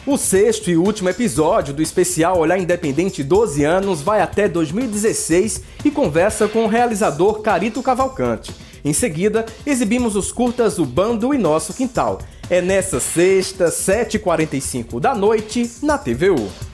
O sexto e último episódio do especial Olhar Independente 12 anos vai até 2016 e conversa com o realizador Carito Cavalcante. Em seguida, exibimos os curtas O Bando e Nosso Quintal. É nessa sexta, 7h45 da noite, na TVU.